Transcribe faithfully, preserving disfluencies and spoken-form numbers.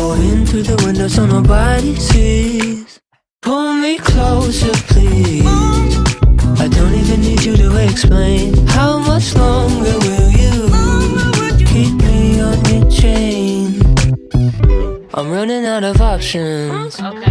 Go in through the window so nobody sees. Pull me closer, please. I don't even need you to explain. How much longer will you keep me on your chain? I'm running out of options.